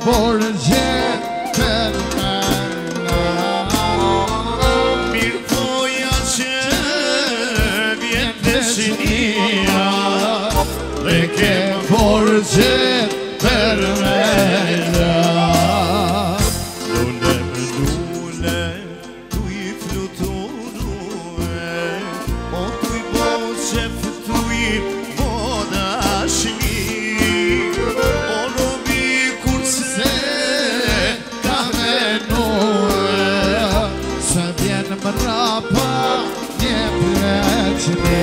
por gjetën mërna. Mirë poja që vjen dëshnia dhe ke por gjetën mërna. Dule, tu i fluturue, o tu i bo qef, tu i bo dashni, o robi kurse ka menue, se vjen mrapa një pleqni.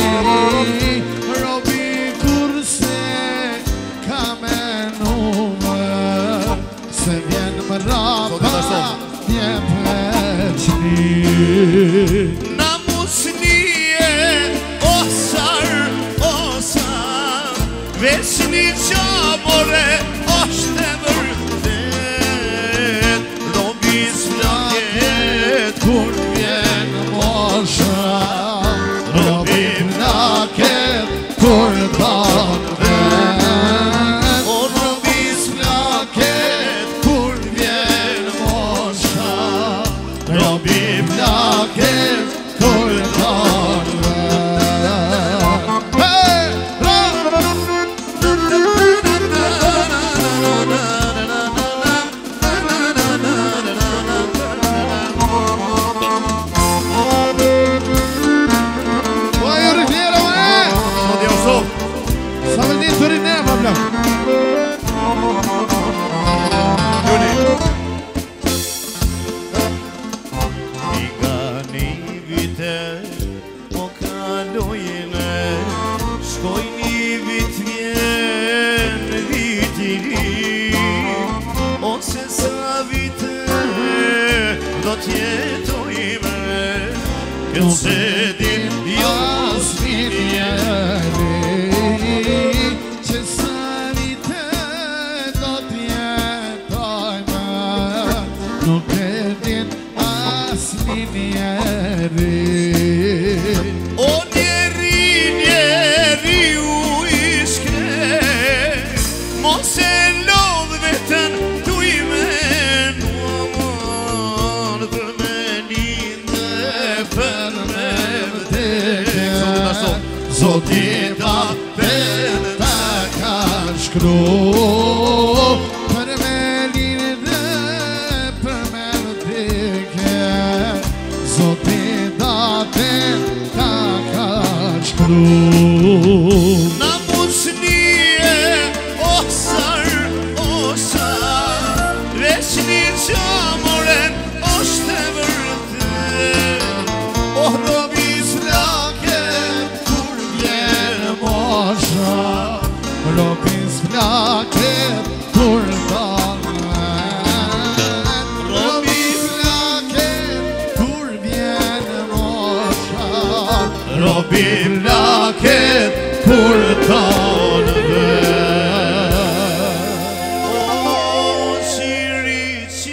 Robi kurse ka menue, se vjen mrapa një pleqni. na musnie, osar, veç një qamore, është e vërtet, robi s'flaket, Kur vjen mosha, robi mlaket, kur ban vet. o robi Mlaket, kur vjen mosha, robi mlaket, kur ban vet. Hey! Shkoj një vit vjen vit i ri, ose sa vite do t'jetojme, këse din jo Asni njeri që sa vite do t'jetojme, nuk e din asni njeri. o njeri u ishkre, mos e lodh vetën tu i menuar, për me lindë, për me vdekje. Zoti ta peta ka shkru, për me lindë, për me vdekje. Zoti ta peta ka shkru. Na musnie, osar, veç një qamoren, është e vërtet, o robi S'flaket, kur vjen mosha, robi s'flaket, kur ban vet. Robi s'flaket, kur vjen mosha, robi s'flaket, kur ban vet. o qiri,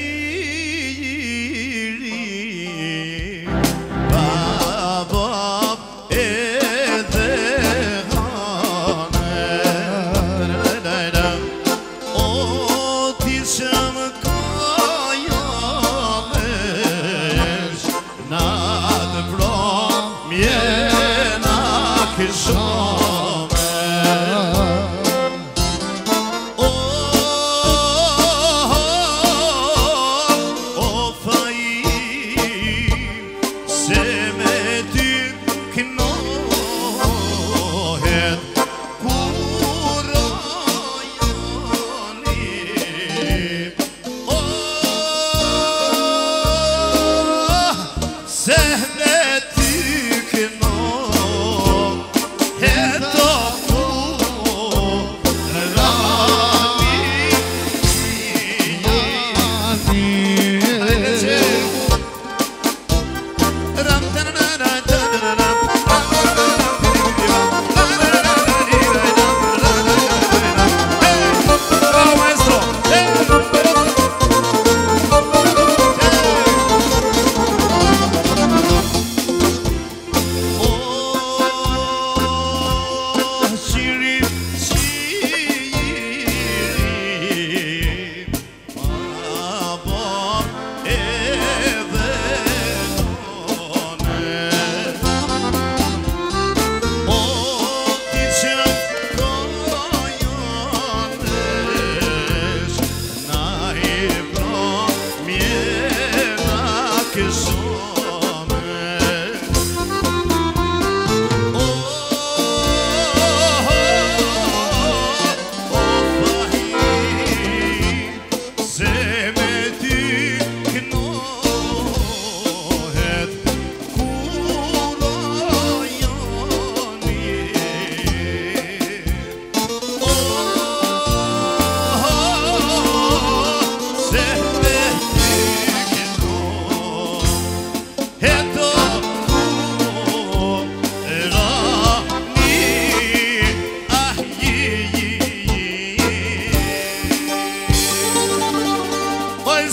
baba edhe hane, o ti që më kajamesh, na të prom mjena këshome.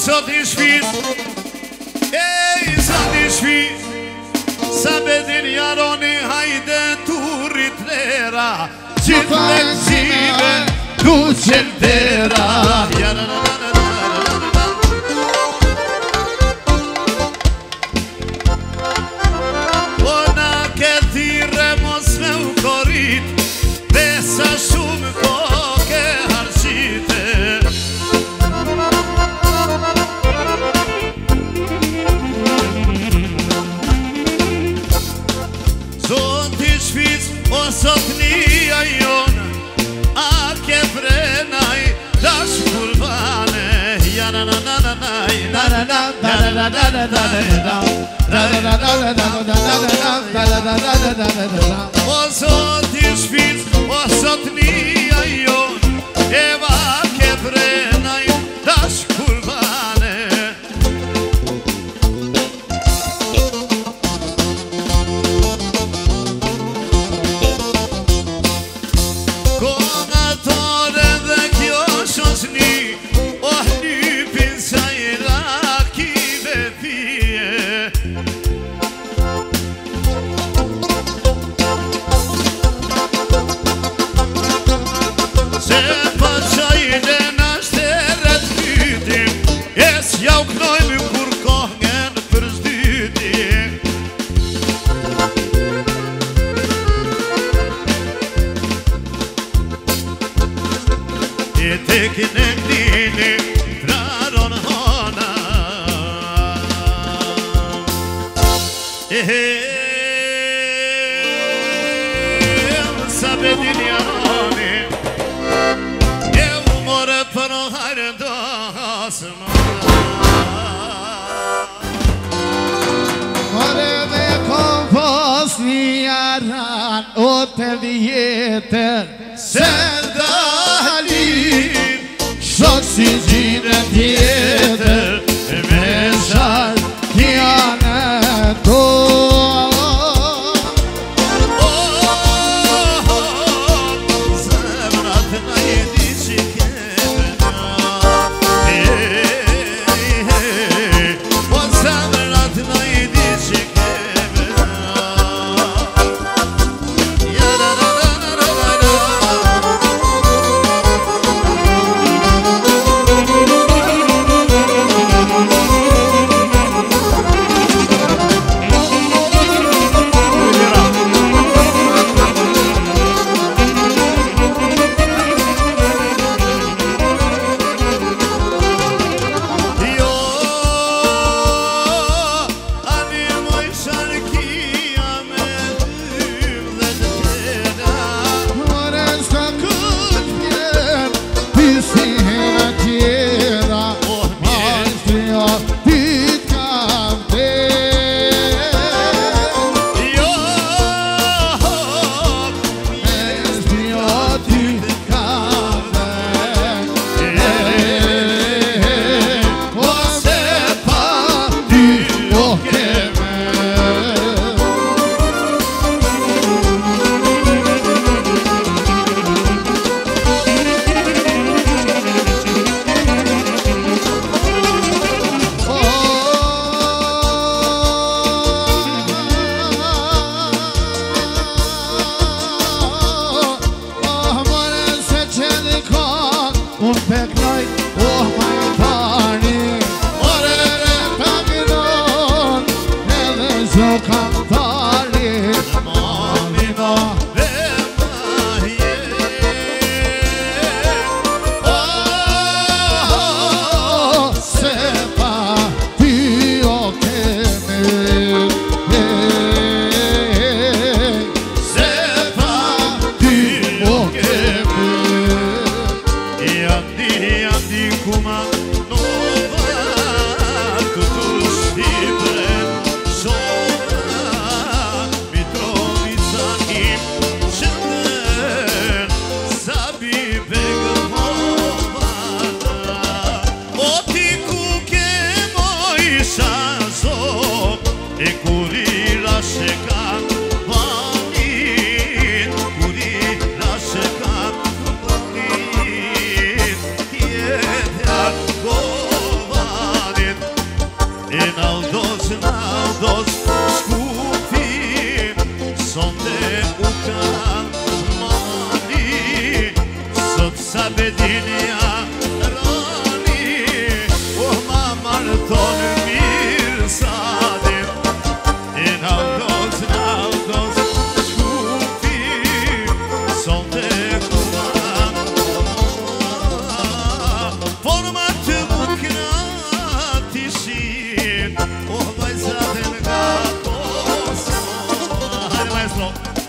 sot i shpis Ej, sot i shpis Sa bedin jaroni hajde turit lera Gjithë me këzime du qëlltera O na këthire mos me u korit Besa shumë koke harqite Zot i shpic o sot një jon A ke prenaj dash kurbane Ja na na na na na na na na na na na na na O sot i shpic o sot një jon Eva ke prenaj dash kurbane Konatore dhe kjo shosni Oh lypin sa i rakive pije Se pa qajde në shteret pytim Es ja u knojmë kur kohën për zdyti E tekin e ndini traron hona Sa bedin jaroni E u more për hajrë dasma More me kom pos një jaran O të vjetër Se dalin Shok si gjine tjetër Me sharë kjane to Zemrat na jedi që kemena O zemrat na jedi që kemena Ja da da da da da da forma të bukratishin O vajzate nga Kosova Hajde maestro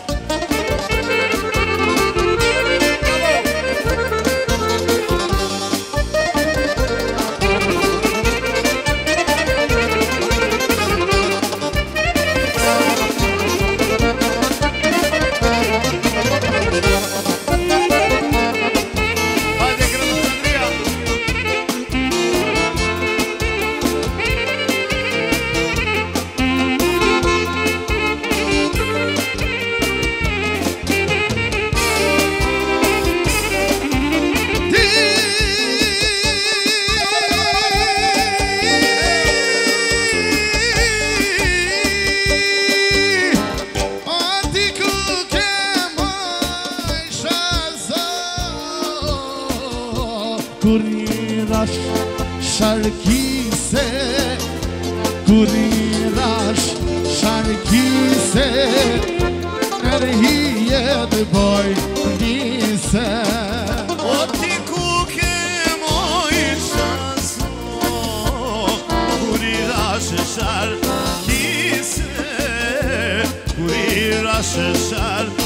Kurirash sharkise Kurirash sharkise Nërhijet boj nise O ti ku ke moj shazo Kurirash sharkise Kurirash sharkise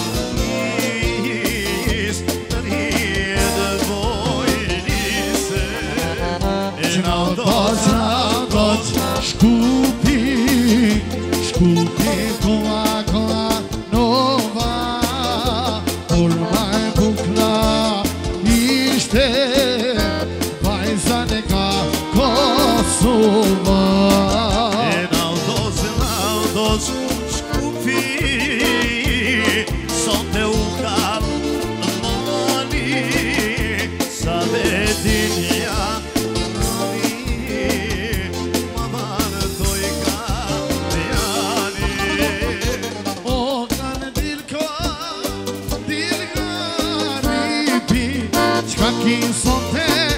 Naldoz, Shkupi, Shkupi koa nova Por maj bukra ishte Vajzan e ka Kosova Naldoz, Shkupi Sonte u kam mali Sa vedinja Quem só tem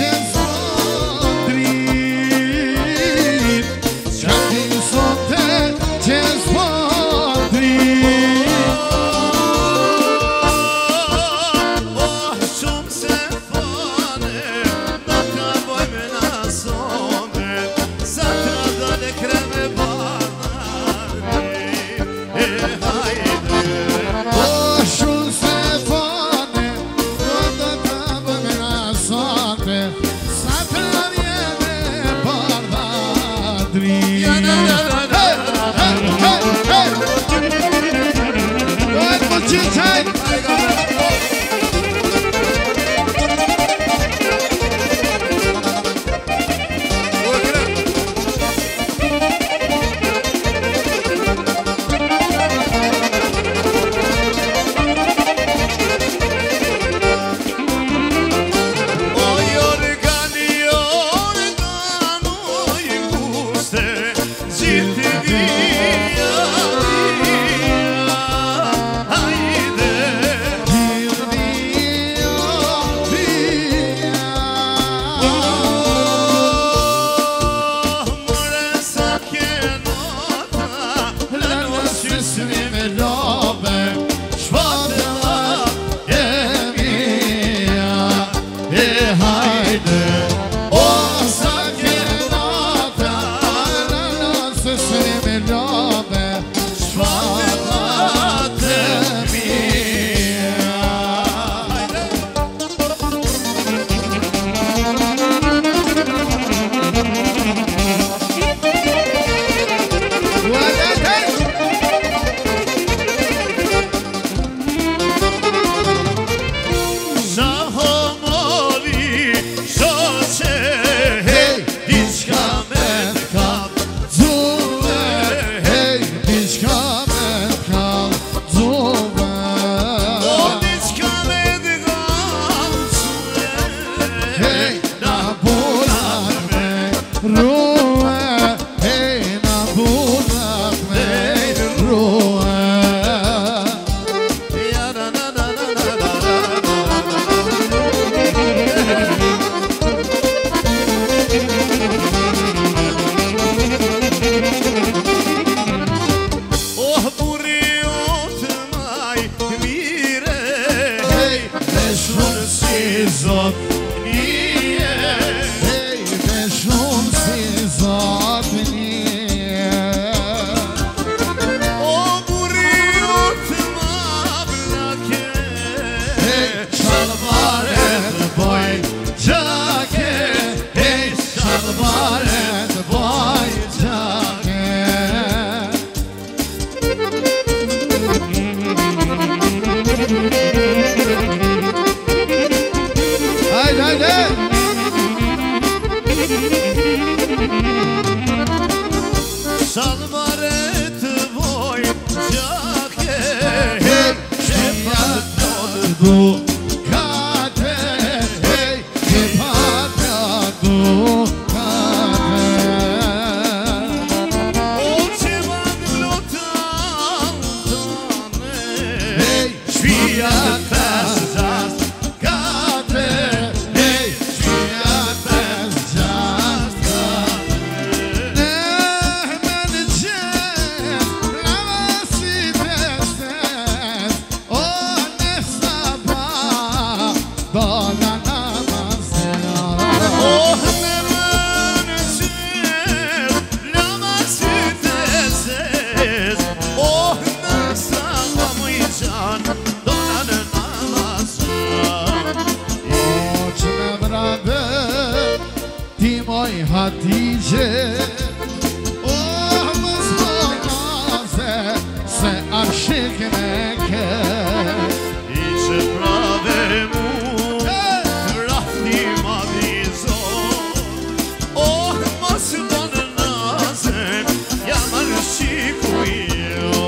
desmodrir Quem só tem desmodrir Oh, shumë se fane Da traboj me nasome Sa tradale kreme banane Hajde Oh, shumë se fane Da traboj me nasome Sa tradale barbadri Hey, hey, Hajde Hatice Oh, më zbonaze Se arshik me ke Ishe prave mu Vrahti ma vizor Oh, mos bën naze Jam arshiku jo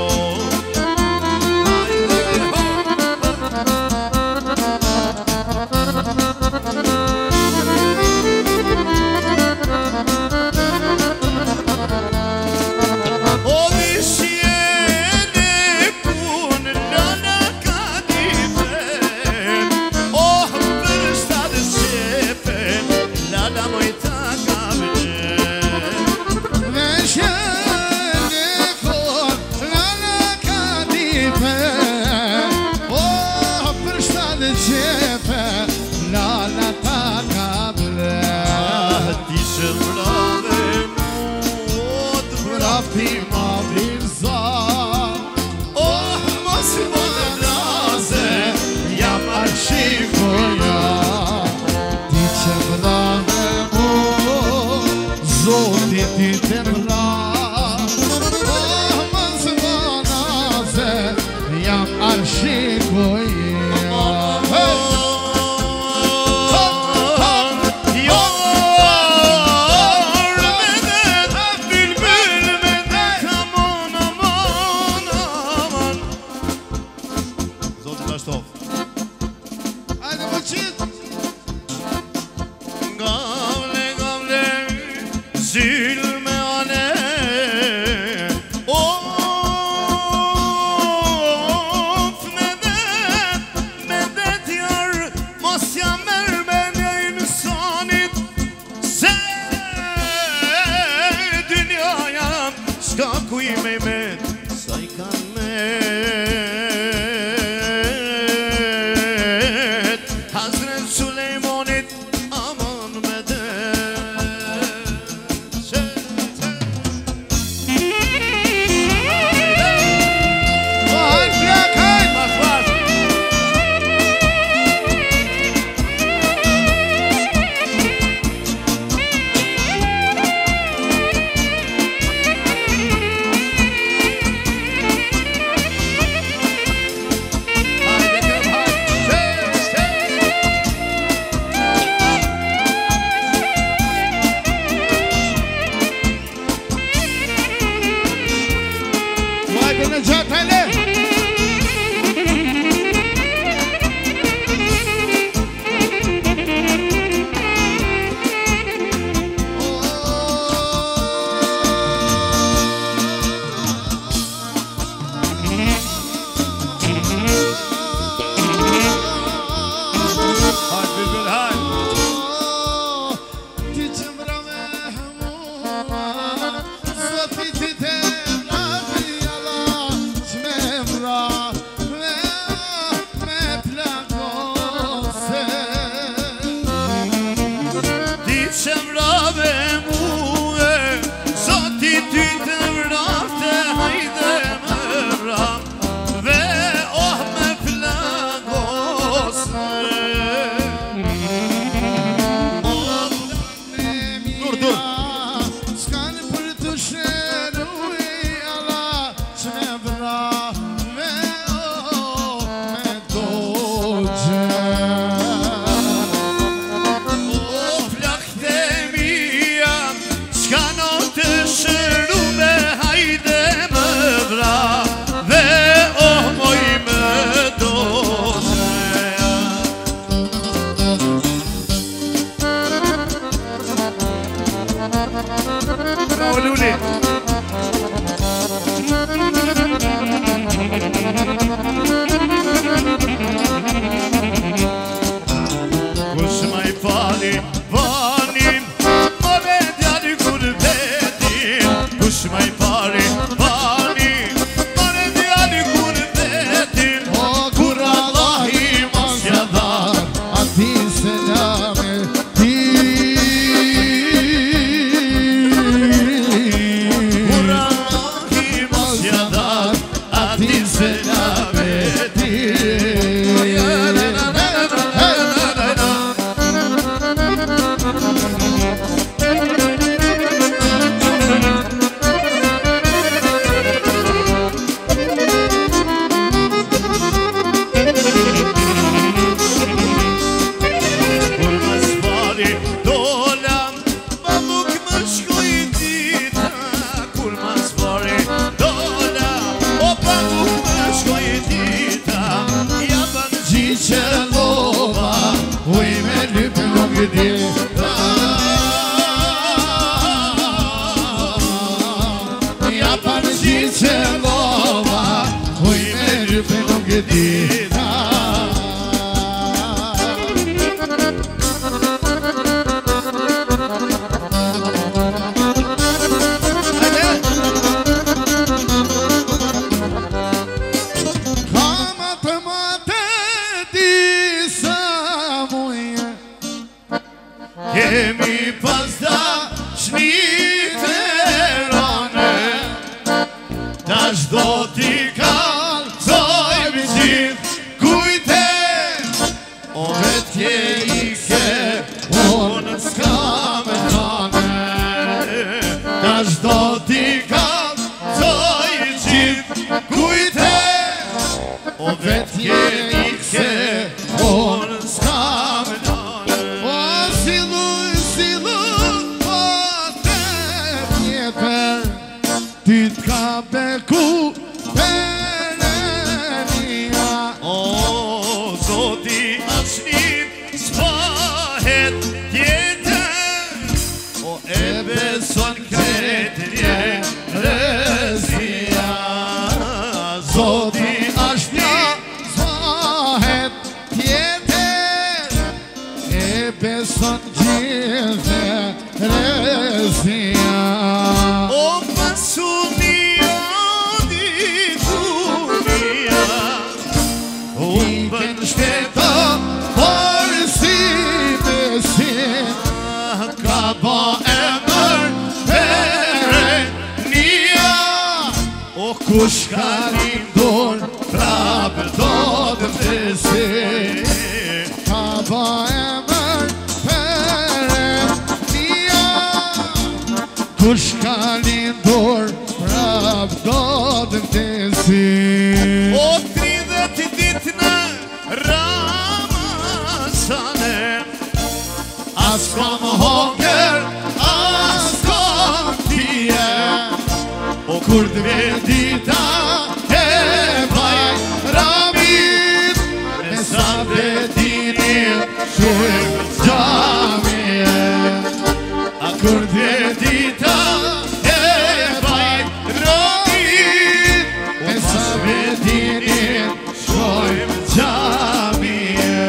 dita Ja përgjith që lova Uj me rëpe nuk e dita Kemi pas dashniterone Tash do t'i kalzojmë gjithë kujtet O vetje I ke, unë s'ka me tane Tash do t'i kalzojmë gjithë kujtet O vetje I ke, unë s'ka me tane Ti t'ka beku perenia O, Zoti asnjë s'pahet tjetër O, e beson kretje rëzia Zoti asnjë s'pahet tjetër E beson gjithë rëzia O, pasunia dikunia Umbën shteta por si besim Ka ba emër perenia O kush ka lindur prapë do të besim Ka ba emër perenia Kush ka lindur prap do të vdesim O 30 ditë në Ramazane As kom honger, as kom tije O kur t'vjen dita e bajramit Me sa vetinim shujmë gjamije A kur t'vjen dita e bajramit Me sa vetinim shujmë gjamije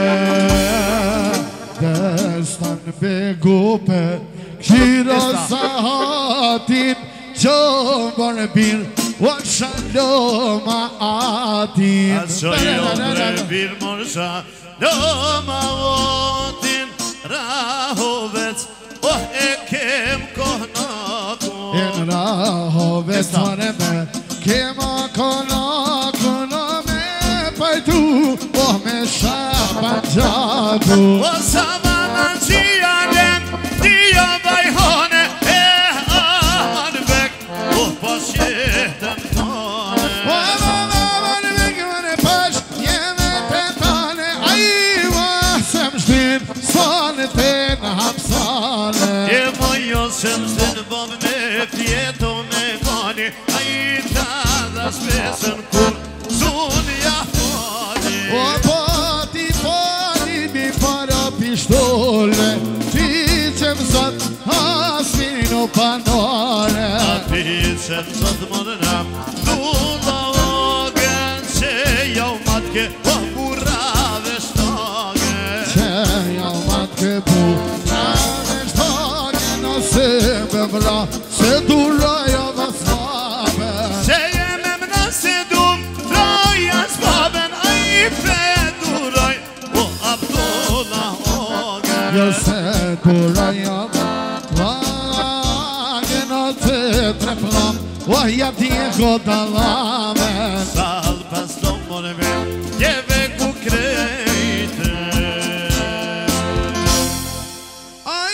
Destan begupe Kshiro sahatin Qo bërë bil O shaloma atin Asojomre bir morsha Loma votin Rahovec Oh e kem kohnakun En rahovec mare me Kema konakun O me pajtu O me shaban gjatu O savanan qialen Dio bajhone E anbek Oh pas jetën tone O vavan me pash Jeme të tane A I vasem shtin Sone të në hapsane E mojo se mstin bom me fjeto me mani A I ta dhe spesën kur sun ja fani O pati mi para pishtole Ti që mësat asin o panore A ti që mësat mëdëna Dunda ogen që jau matke O burrave shtage Që jau matke burrave shtage Nëse me vra se duraja dhe slabe Se jeme më se dum Troja s'baben A I preduroj O Abdullah ogen Jo se duraja dhe slage Nëse tre flam O ja Diego Dalame Sal pas do more me Jeve ku krejte Ai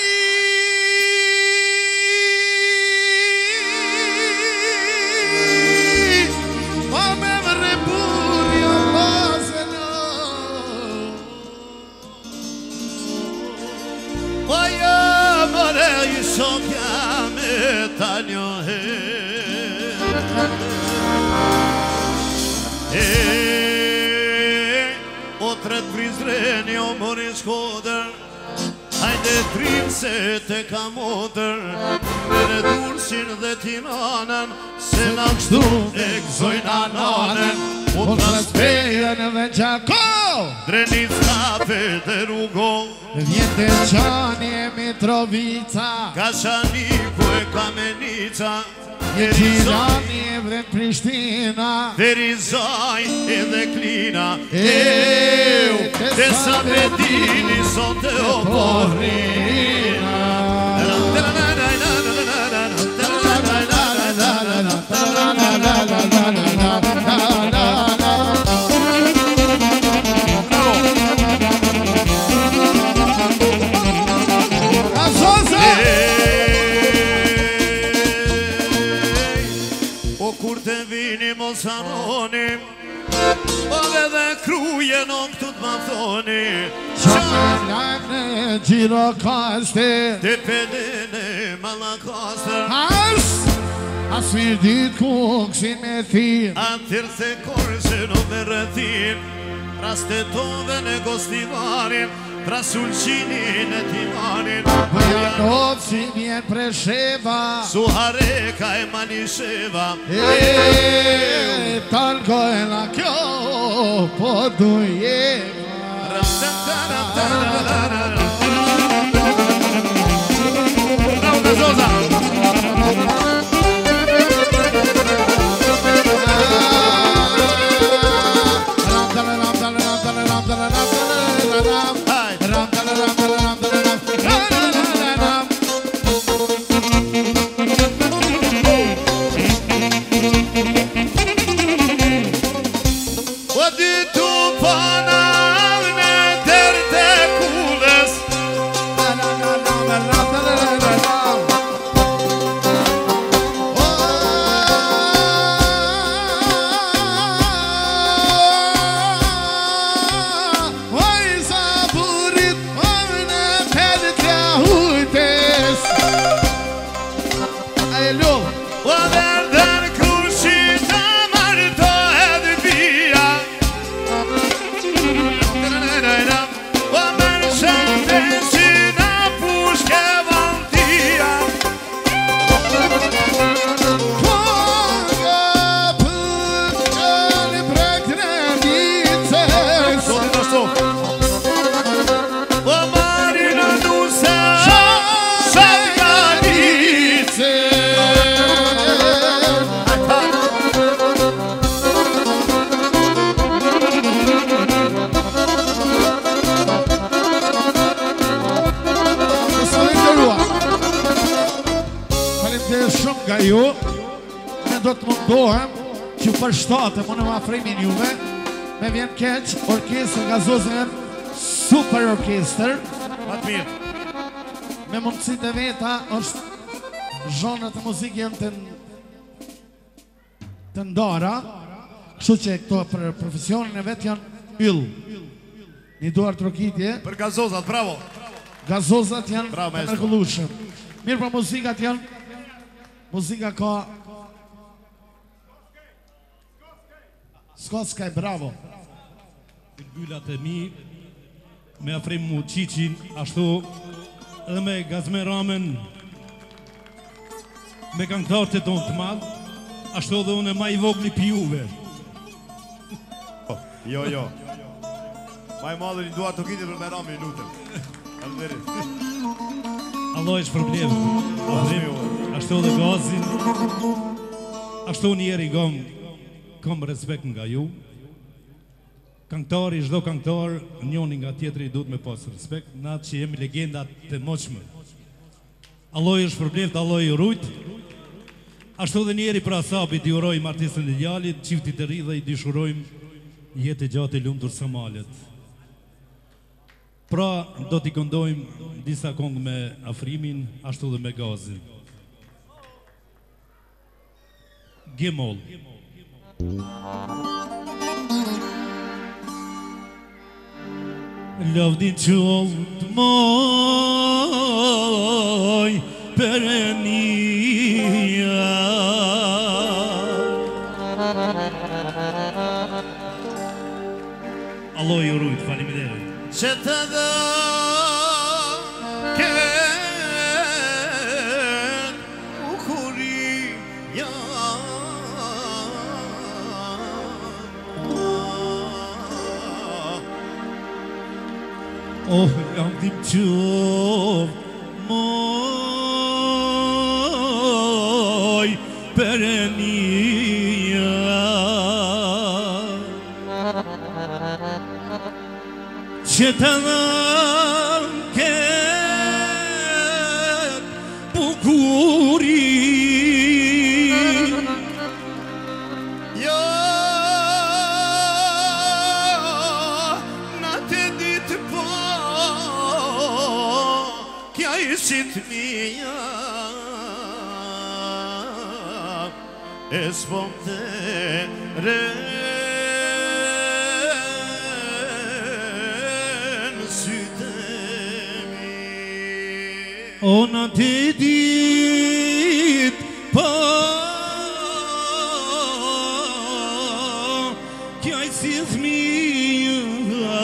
Ma me vre burja mazena O ja more I shokja me tanjo O tret Prizreni o mori Shkodër Hajde trim se te ka motër Mere Durrësin dhe Tiranën Se na kështu e gëzojnë ananën Po transpejën dhe Gjako Drenit Skape dhe Rugo Vjete Qani e Mitrovica Kashaniku e Kamenica Tirani e vre Prishtina Verizaj edhe Klina Eu, te sa vedini sot e oporina Mos harroni Ove dhe kruje në këtu t'ma thoni Qa me lajnë Gjirokastër Te pedene Malakastër As virdit kuksin me thin Atir se korse në me rëthin Rastetove në gostivarin Trasulqinin e timanin Bëja novë si vjen Presheva Suhareka e Manisheva Talgojna kjo po dujeva Bravo Gazoza që për shtate më në ma fremin juve me vjen keq orkestër Gazozën super orkestër me mundësit e veta është zhonët e muzikë janë të ndara kështu që këto për profesionin e vetë janë yll një duar trokitje për Gazozat, bravo Gazozat janë të mërgullushëm mirë për muzikat janë muzika ka Skotskaj, bravo Byllat e mi me afrim mu Qiqin ashtu edhe me Gazme Ramen me këngëtarët e tonë të madh ashtu edhe unë ma i vogli pi juve Jo ma i madhër i duar të kiti për me Ramen lutëm Allah është problem ashtu edhe Gazin ashtu njeri kam respekt nga ju Këngëtari, çdo këngëtar njoni nga tjetri duhet me pas respekt na që jemi legendat të moqme Allah është përbleft, Allah i rujt ashtu dhe njeri pra sabit i urojmë artistën e djalit qiftit të ri dhe i dishurojmë jetë e gjatë e lumtur së malet pra do t'i këndojmë disa kongë me afrimin ashtu dhe me Gazin Gjemoll Lavdin qëllë të moj përënia Allah ju rujt, faleminderit Që të dhe ke Qov moj Perënia që të dhëm këtë bukurin Jo, në të ditë po kja ishit mija e s'pom të rënë sytë mi O në të ditë po kja ishit mija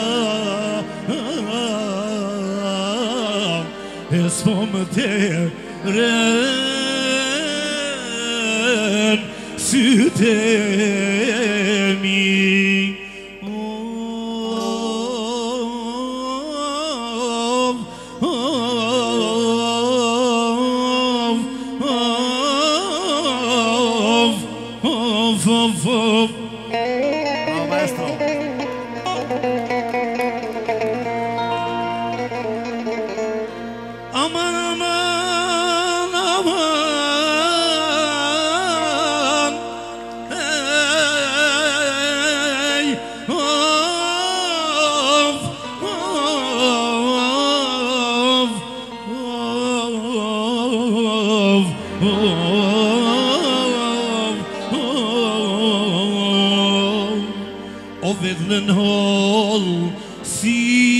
e s'pom të rënë sytë mi Bravo, maestro. Aman aman aman Ey of of vedhën hol si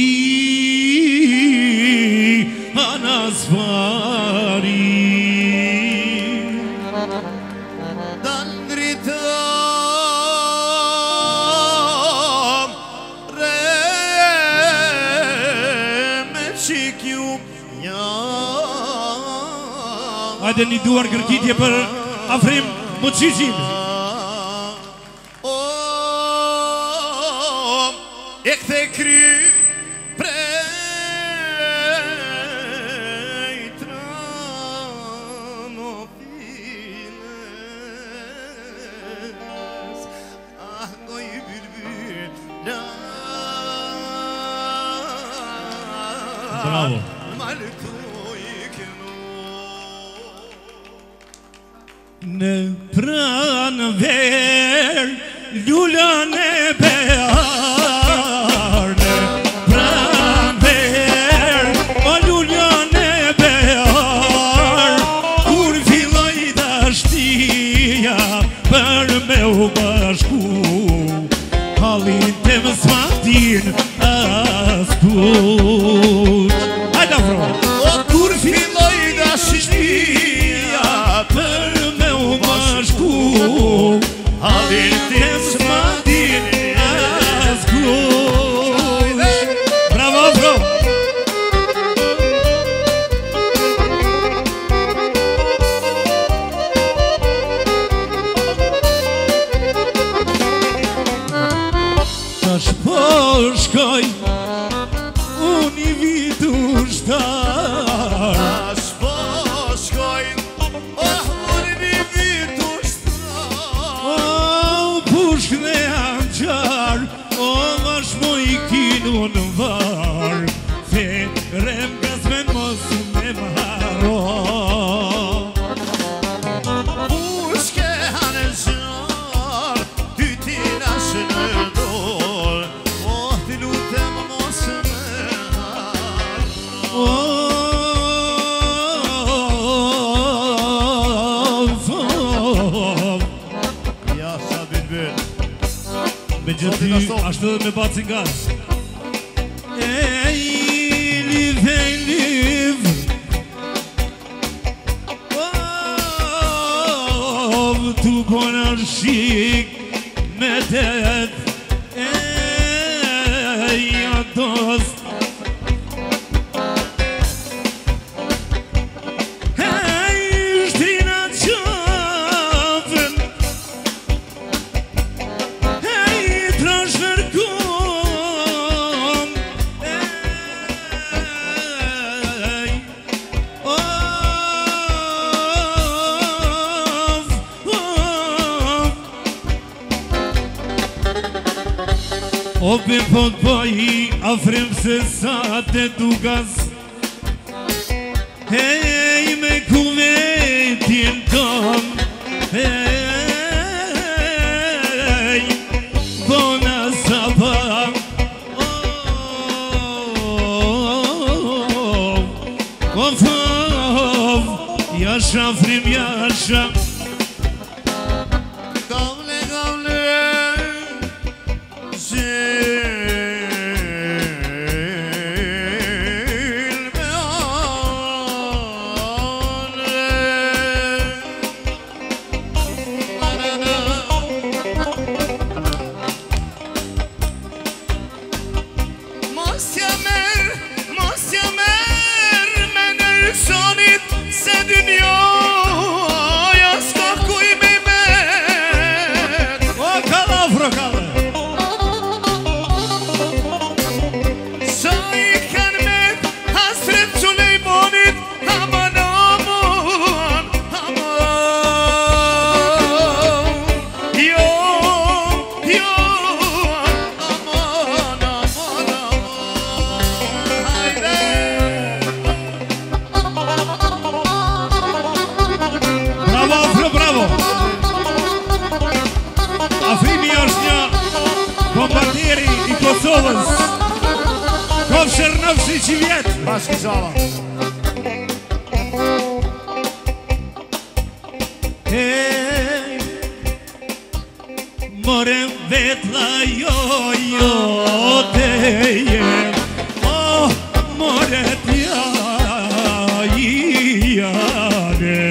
anas fari Dan dritëm re me qikju një Hajde një duar kërkitje për Afrim Muçiçin E këthe kry prej tranofines Ah, goj bülbüla Bravo Maltoj këno Në pranë ver Lullën e bear Në pranë ver O lullën e bear Kur filloj dashtia Për me u bashku Halin të më smatin as puq Hajda fro O kur filloj dashnia Për me u bashku Halin të më smatin as puq Bravo, bro! Tash po shkoj unë i vitu shtar As po shkojnë unë një vitu shtar O pushk dhe anqar O mash mo i kinu në var Se rem gazmen mos me maro Pushke hanë zhar Ty ti nashë në dor O ti lutem mos me harro Ja sa bülbül Me gjithë ashtë edhe me bacin gaz Ej, liv Tu kona shik me tet Ej, atos Ej, shtrina qafën Ej, trash nërkom O pe pot băi, afrem să sate dugas. Hei, me cume tinton. Hei, bona sapa. Of, e așa, frem, e așa. Gamle, gamle, Baški Zala. Hej, morem vetla jo teje. Oh, more tja i jane.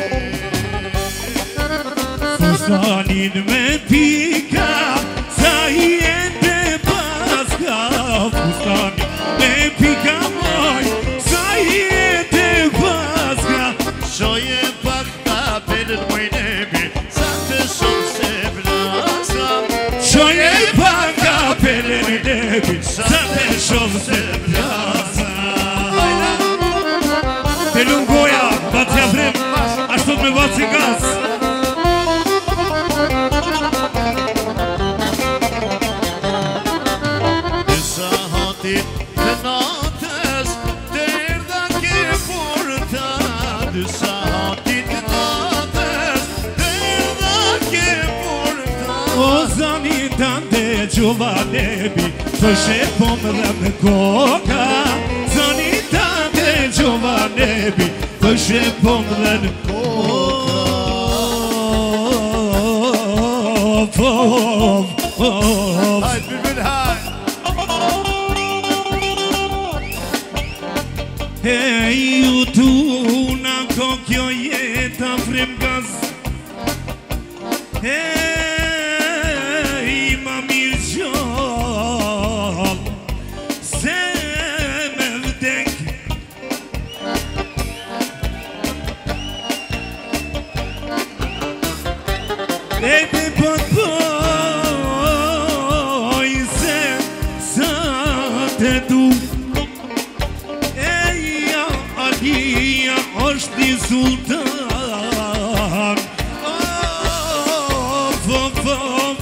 Sanin me pika, sa jete paska fustani me pika moj sa jete paska Shoje pak kapelën moj nebi Sa të shumë se vlasa Shoje pak kapelën i nebi Sa të shumë se vlasa Te lungoja, bat që afrim Ashtot me bat që gas Disa hatit të natës Të erdha ke porta Disa hatit të natës Të erdha ke porta O zani tante gjuva nebi Fëshe po më dhe me koka Zani tante gjuva nebi Fëshe po më dhe me koka Hajt bülbül hajt Hej u tu na kokjo jeta frem gaz Hej ma mirë gjall Se me vdek E te pot poj se sa te du Eja Alia është një sultan Of, of, of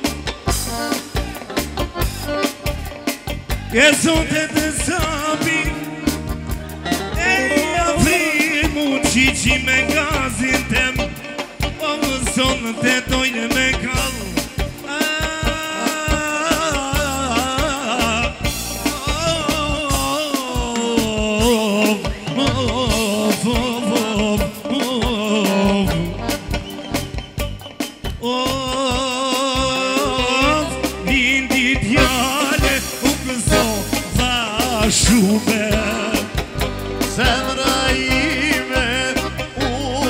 E zote të sabi Eja primu qiqi me gazin tem O më zonë të dojnë me kall Lindi djale u këzo vashume Zemra ime u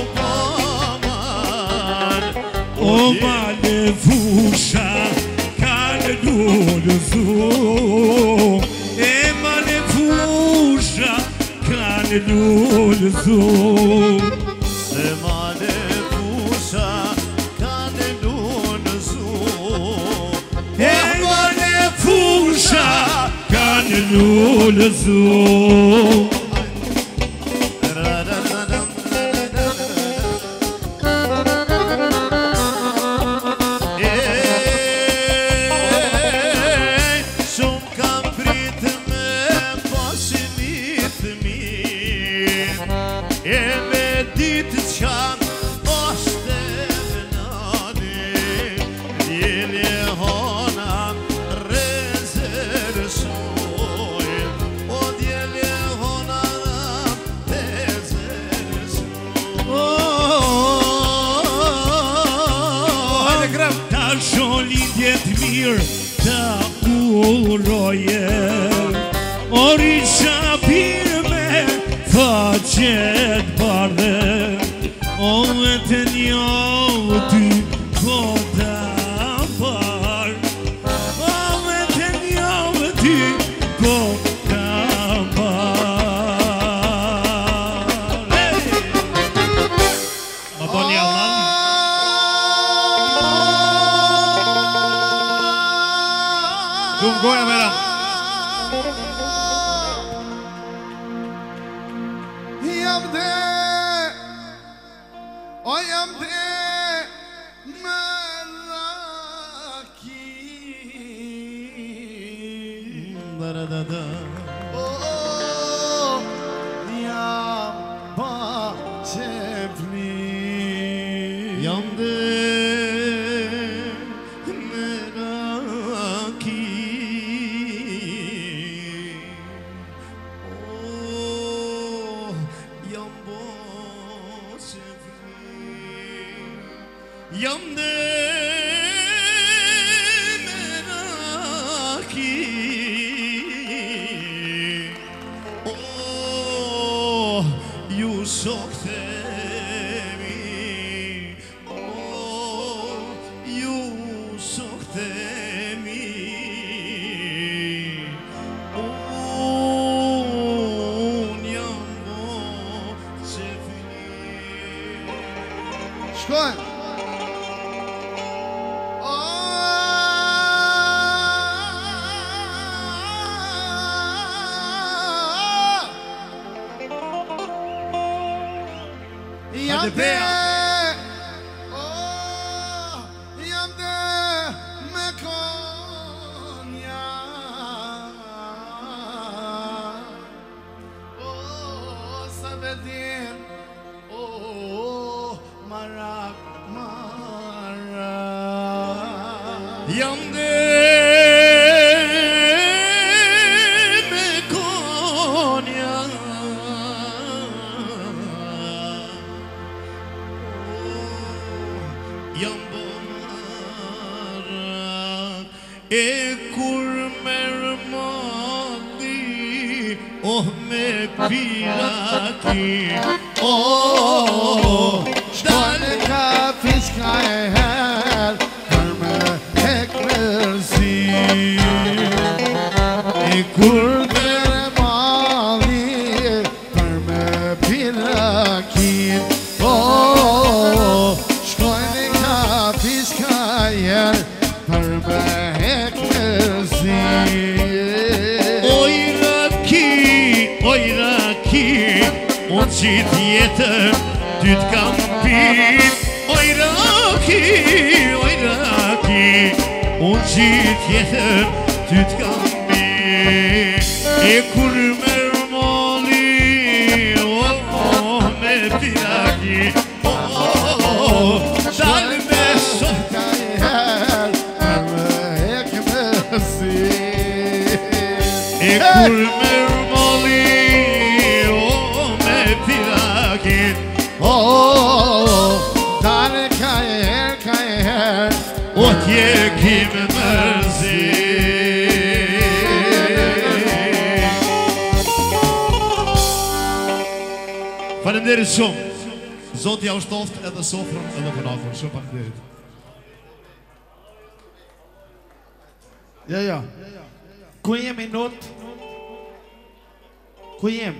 pamar O male fusha kanë lullëzu E male fusha kanë lullëzu Se male fusha kanë lullëzu E male fusha kanë lullëzu Shumë kam pritë me pasinit mirë E me ditë qanë është e vënani Djelje hona rezerësoj O djelje hona rezerësoj Ta sholindjet mirë ta uroje Ori qapir me faqet bardhe O e të njohë ty po ta par O e të njohë ty po ta par Ma boni Allah Goja mera Jam dhe O jam dhe Më laki O jam pa qepni Jam dhe Jam dhe meraki Oh, ju shoktemi Oh, ju shoktemi Shkojnë. Jam dhe me konja. Sa vedin marak. Jam dhe me konja. Jam bonarak e kur merë mali, me piraki. Shkojnë ka fiska e her për me hek mërzi. E kur mere mali për me pirakin. Shkojnë ka fiska e her për me hek mërzi. Oj raki, unë qitë jetër ty t'kam pit. Oj raki, unë qitë jetër ty t'kam pit. E kur merë mali, me piraki. Dalë me sot ka e her për me hek mërzi. e kur merë mali, me piraki. Dale ka e her O t'je kime mërzi. Faleminderit shumë. Zoti ja ushtoft edhe sofrën edhe punakun. Shumë faleminderit. Ja. Ku jemi not? Ku jem?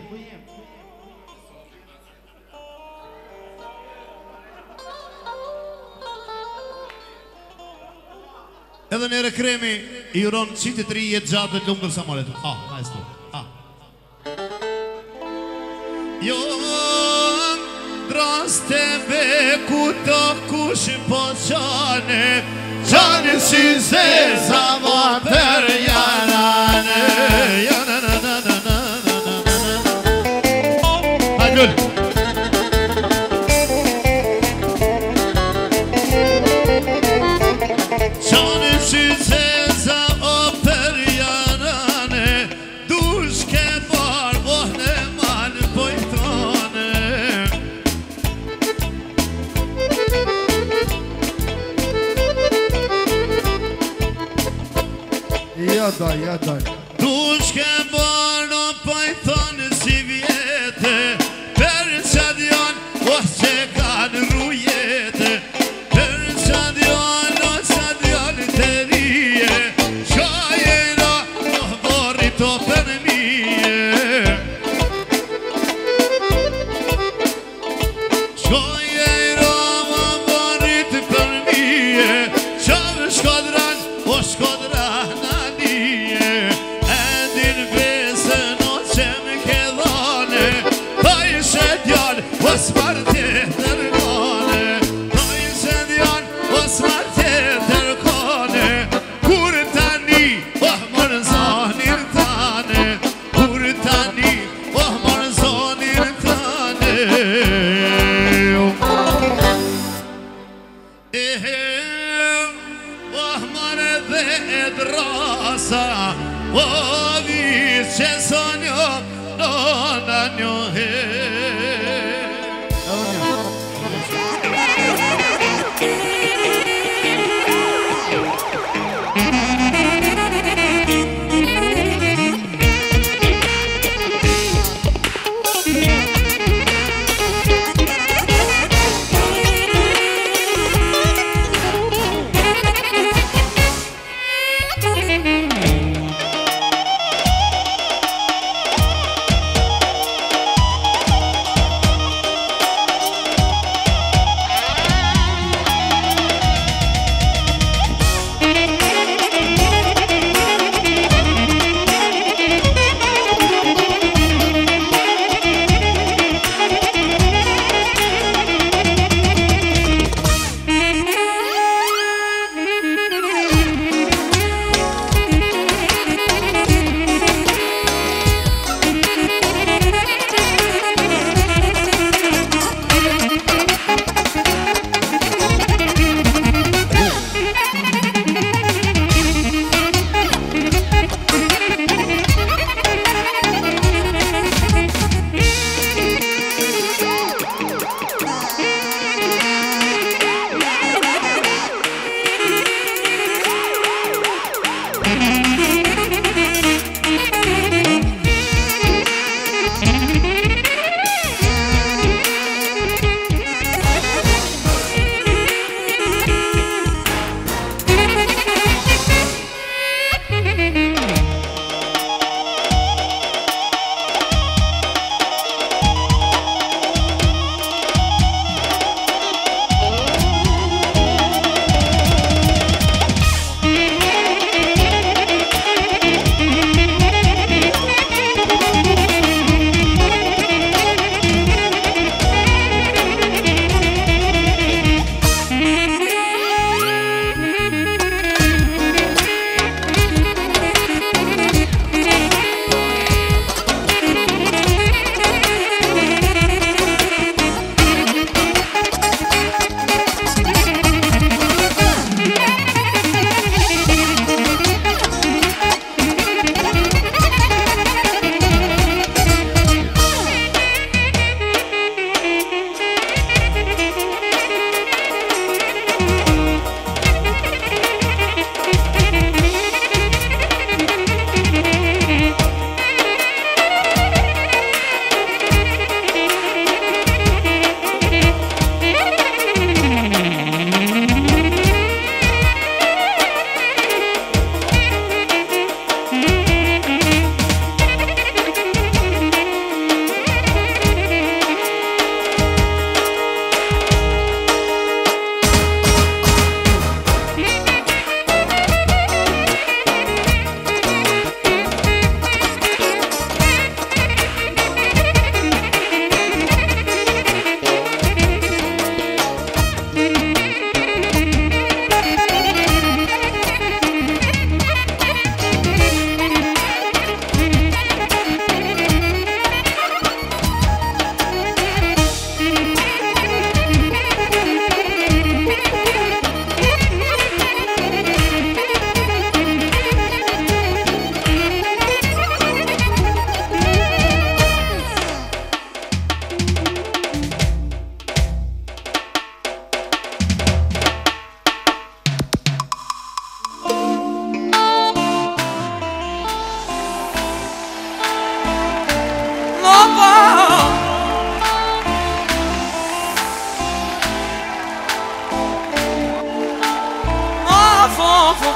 Edhe nere kremi i uron qitit ri jetë gjatë dhe lungër sa malet. Maestro. Jo, drasteve ku të kush po qane, qane si zeza ma për janane. Hajde lull. Qane si zeza o për janane, dush ke bar ohne man pojtane. Ja daj. Dush ke bar o pojtane si vjete, për që djan o që kanë rujete. Për që djan o që djan të rije, qajena o borit o për mije. Qajena o borit për mije, qavë shkodran o shkodran anije. Endin besën o që më ke dhane, ta ishe djan o s'mar tjetër kane. Ta ishe djan o s'mar tjetër kane. Kur tani mërë zonin tane, kur tani mërë zonin tane. Mërë dhe e drasa, vice sonjo nona njohe.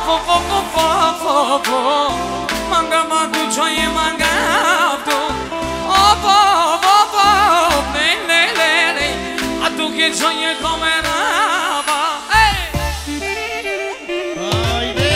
Manga matu choye manga tu Opo le le le le Atu ke choye komeraba Haydi.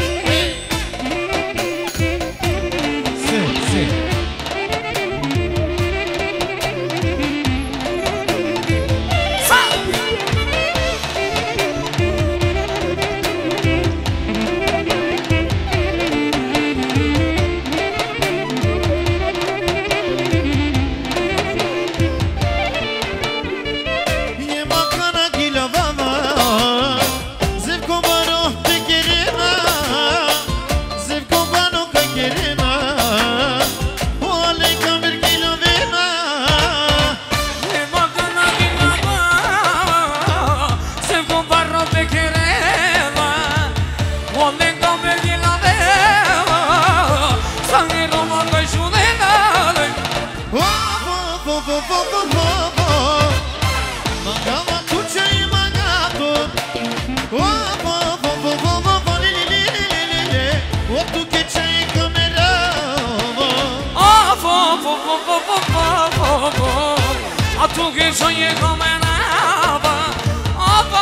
Atu ke choye komeraba Opo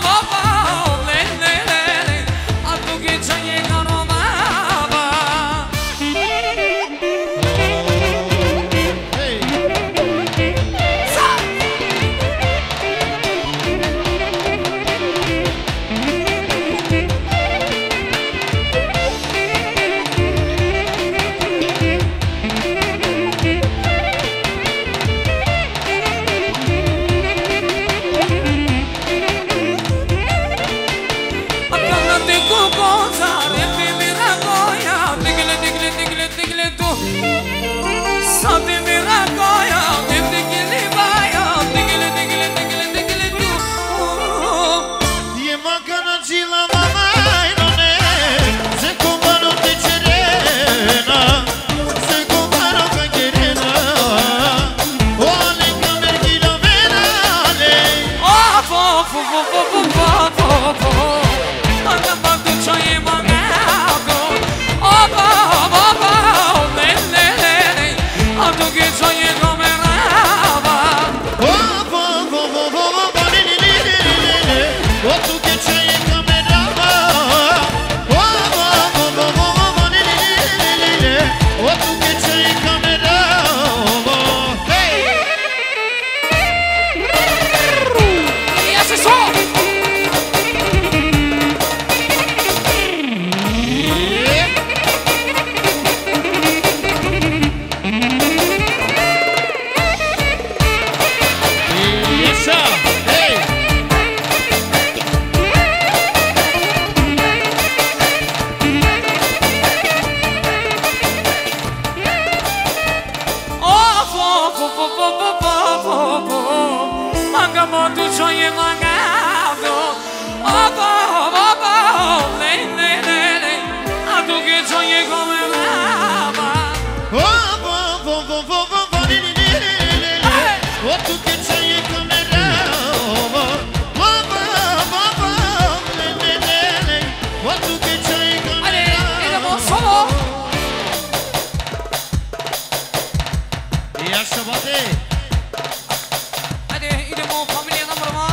le le le le Atu ke choye komeraba Ia să bate. Haide, idemo familia number 1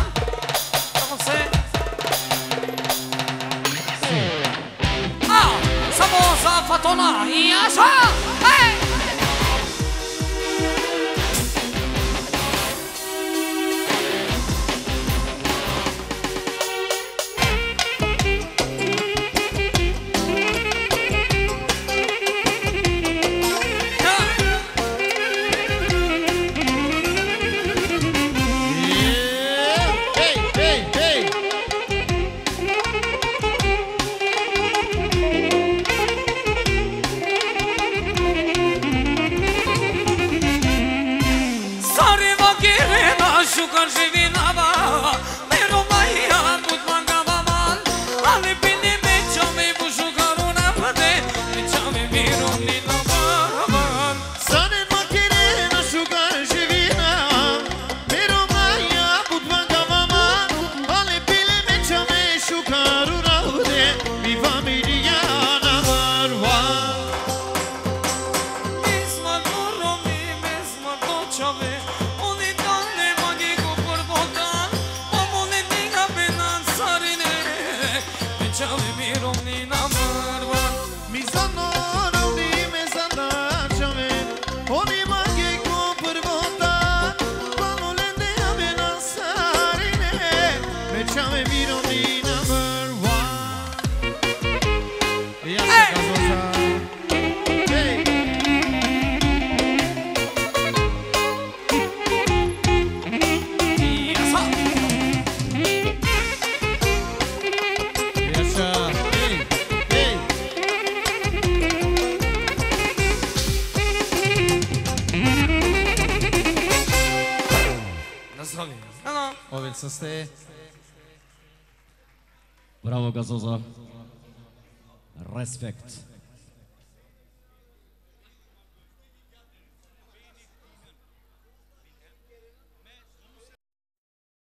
Na zdrowie. No. Ovel să stea. Bravo, Gazoza. Respect.